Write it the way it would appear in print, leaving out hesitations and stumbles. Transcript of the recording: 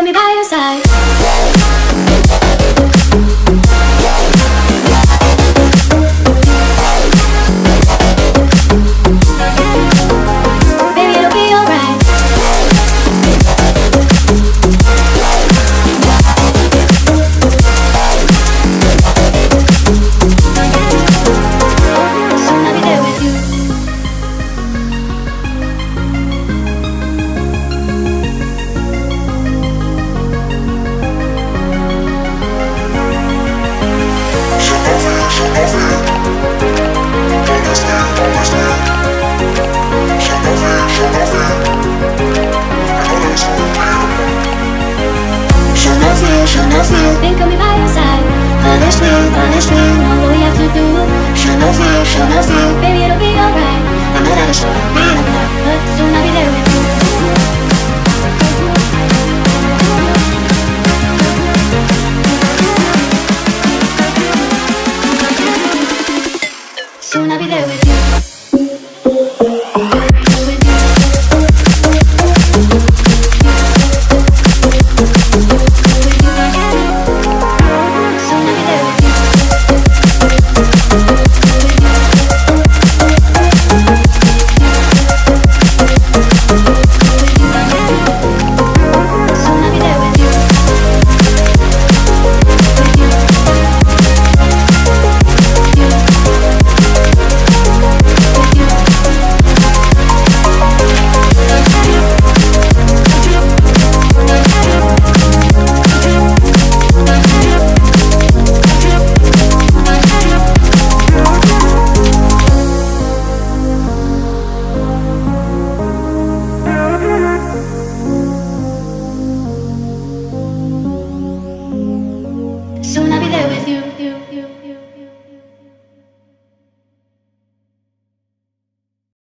of me by your side. Baby, it'll be alright. Soon I'll be there with you. Think of me by your side. Honestly, know what we have to do. Baby, it'll be alright. I know that it's all right, but soon I'll be there with you. Soon I'll be there with you.